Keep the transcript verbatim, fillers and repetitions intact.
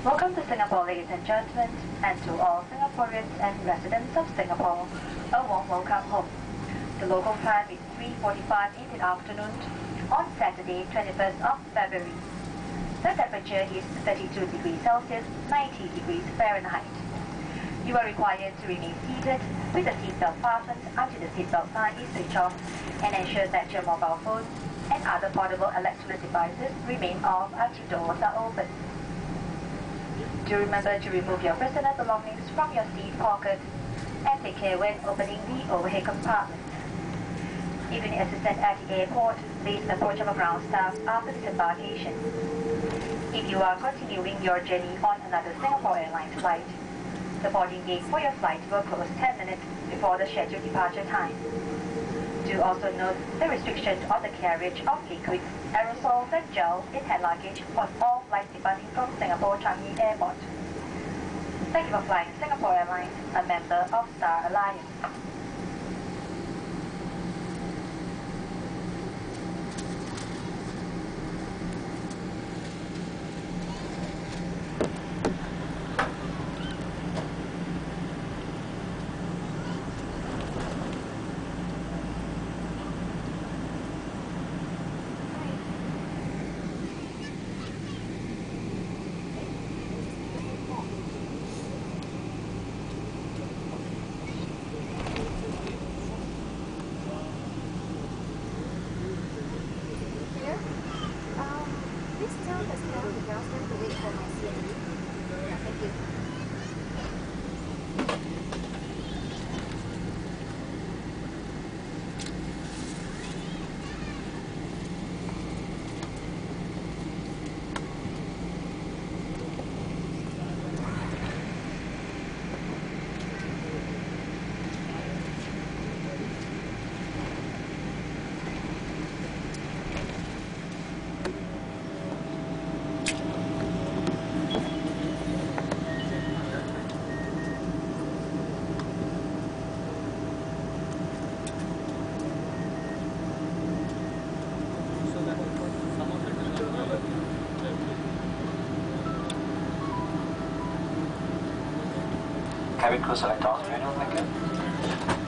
Welcome to Singapore, ladies and gentlemen, and to all Singaporeans and residents of Singapore, a warm welcome home. The local time is three forty-five in the afternoon on Saturday, twenty-first of February. The temperature is thirty-two degrees Celsius, ninety degrees Fahrenheit. You are required to remain seated with the seatbelt fastened until the seatbelt sign is switched off, and ensure that your mobile phone and other portable electronic devices remain off until doors are open. Do remember to remove your personal belongings from your seat pocket and take care when opening the overhead compartment. If you need assistance at the airport, please approach our ground staff after disembarkation. If you are continuing your journey on another Singapore Airlines flight, the boarding gate for your flight will close ten minutes before the scheduled departure time. Do also note the restriction on the carriage of liquids, aerosols and gel in hand luggage on all flights departing from Singapore Changi Airport. Thank you for flying Singapore Airlines, a member of Star Alliance. Cabin crew select all manual, thank you.